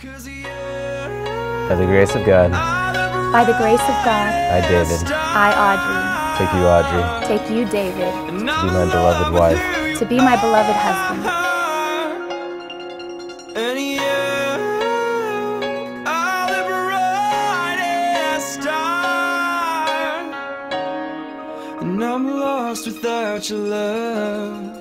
By the grace of God, By the grace of God, I, David, I, Audrey, take you, Audrey, take you, David, to be my beloved wife, to be my beloved husband. And yeah, I'll be bright as star, and I'm lost without your love.